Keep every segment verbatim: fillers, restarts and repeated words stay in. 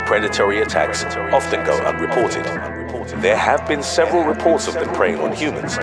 predatory attacks often go unreported. There have been several reports of them preying on humans.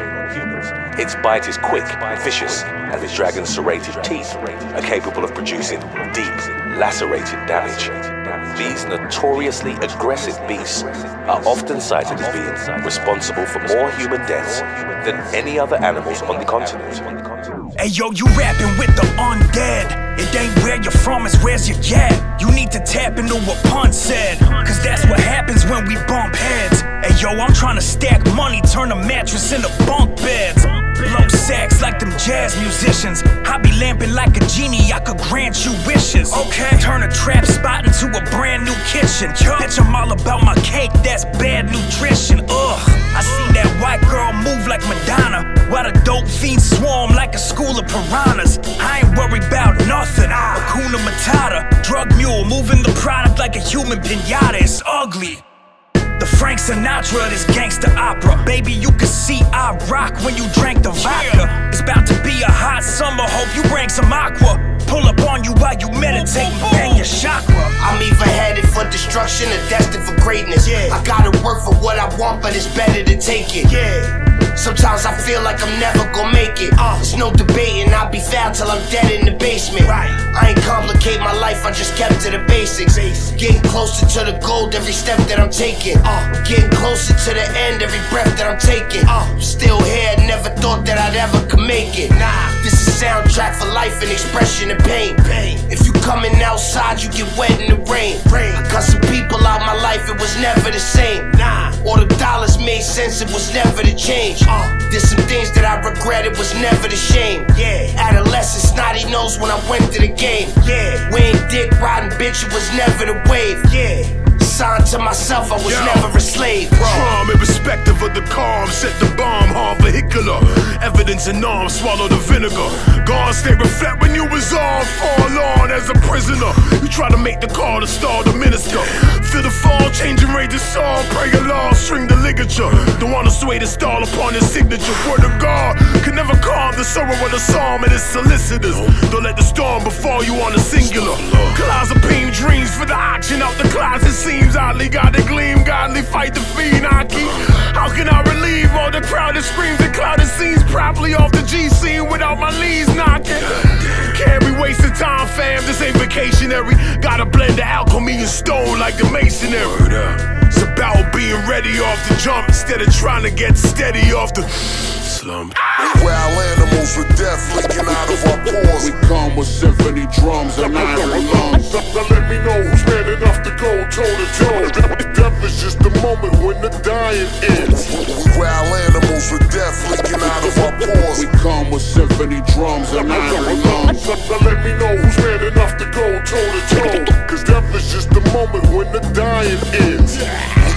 Its bite is quick, vicious, and the dragon's serrated teeth are capable of producing deep, lacerated damage. These notoriously aggressive beasts are often cited as being responsible for more human deaths than any other animals on the continent. Hey yo, you rapping with the undead. It ain't where you're from, it's where's your get. You need to tap into what Pun said, cause that's what happens when we bump heads. Hey yo, I'm trying to stack money, turn a mattress into bunk beds. Blow sacks like them jazz musicians. I be lamping like a genie, I could grant you wishes. Okay, turn a trap spot into a brand new kitchen. Bitch, I'm all about my cake, that's bad nutrition. Ugh, I see that white girl move like Madonna, while the dope fiends swarm like a school of piranhas. I ain't worried about nothing, Hakuna Matata. Drug mule, moving the product like a human pinata. It's ugly. The Frank Sinatra of this gangsta opera. Baby, you can see I rock when you drank the vodka. It's about to be a hot summer, hope you bring some aqua. Pull up on you while you meditate and bang your chakra. I'm either headed for destruction or destined for greatness. Yeah. I gotta work for what I want, but it's better to take it. Yeah. Sometimes I feel like I'm never gonna make it. Uh, There's no debating, I'll be foul till I'm dead in the basement. Right. I ain't complicate my life, I just kept to the basics. Getting closer to the gold every step that I'm taking. Uh, getting closer to the end every breath that I'm taking. Uh, Still here, never thought that I'd ever could make it. Nah, this is soundtrack for life and expression of pain. pain. If you coming outside, you get wet in the rain. rain. I cut some people out my life, it was never the same. Nah, all the dollars made sense, it was never the change. Uh, There's some things that I regret, it was never the shame. Yeah, adolescent snotty nose when I went to the game. Yeah, we ain't dick riding, bitch, it was never the wave. Yeah, signed to myself, I was Yo. never a slave, bro. Drum, irrespective of the calm, set the bomb, hard vehicular. Evidence in arms, swallow the vinegar. God stay reflect when you was all fall on as a prisoner. You try to make the call to stall the minister. Feel the fall, changing rage of song, pray Allah, string the ligature. Don't wanna sway the stall upon his signature. Word of God can never calm the sorrow of the psalm and its solicitors. Don't let the storm befall you on the singular. Clozapine dreams for the auction out the closet seems oddly got a gleam, godly fight the fiend hockey. How can I relieve all the crowded screams and clouded scenes properly off the G scene without my leads knocking? Can't be wasting time, fam, this ain't vacationary. Gotta blend the alchemy and stone like the masonry. It's about being ready off the jump instead of trying to get steady off the slump. We wild animals with death leaking out of our pores. We come with symphony drums and iron lungs. Now let me know who's man enough to go toe to toe. Death is just the moment when the dying ends. We wild animals with death leaking out of our pores. We come with symphony drums and iron lungs. Now let me know who's man enough to go toe to toe. Cause death is just the moment when the dying ends. We,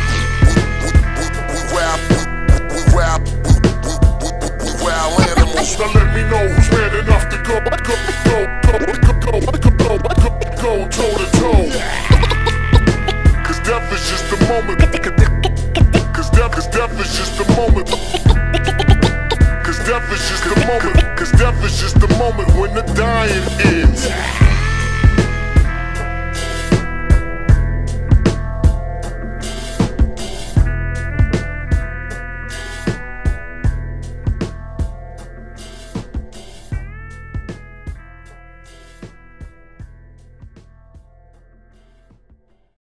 we, we, we, we rap, we rap, we wild animals. Now let me know who's man enough to go, go, go, go, go, go, go, go, go toe to toe. Cause death is just the moment. Cause death, cause death is just the moment. Cause death is just the moment. Cause death is just the moment when the dying ends.